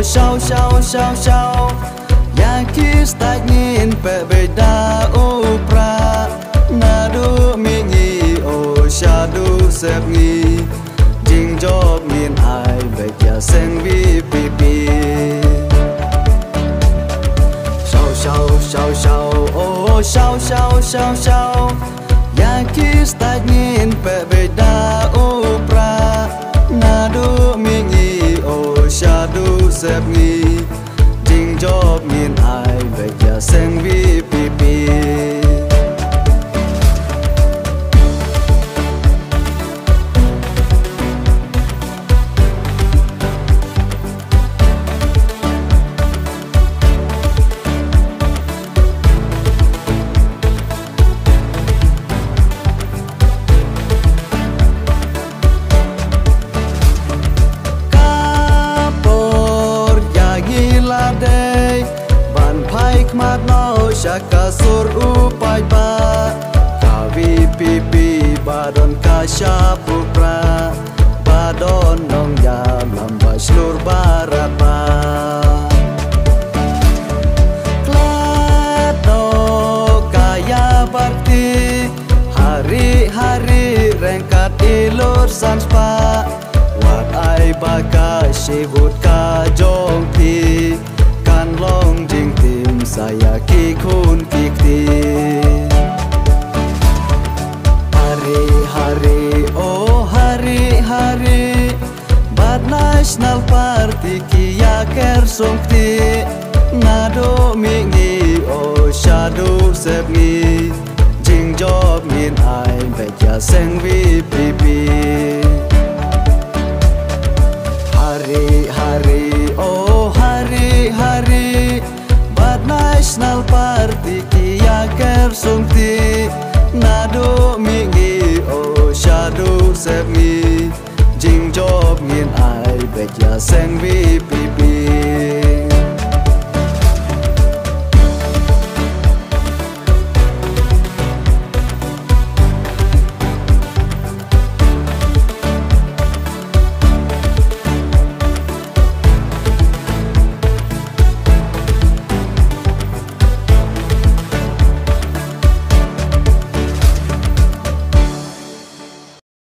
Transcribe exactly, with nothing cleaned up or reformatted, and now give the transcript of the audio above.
sao sao sao sao yang kita ingin berbeda upra nadu mingi oh shadu sepni jing job min ai bekia seng vi pipi sao sao sao sao oh sao sao sao sao yang kita ingin berbeda upra nadu mingi oh shadu sepni jing job min ai bekia seng vi pipi mat no shaka sur upai ba kavi pipi badon kasha pupra badon nong ya lamba slur barapa klado kaya bakti hari-hari rengkat ilur sanspa wat ai baka shibut ka jongti kan long jing tim saya kikun kikti hari-hari oh hari-hari bad national party kia ker songti nado mingi oh shadu sepni jing job min ai bekia seng vi pipi hari-hari oh hari-hari bad national party kia ker songti nado mingi oh shadu sepni jing job min ai bekia seng vi pipi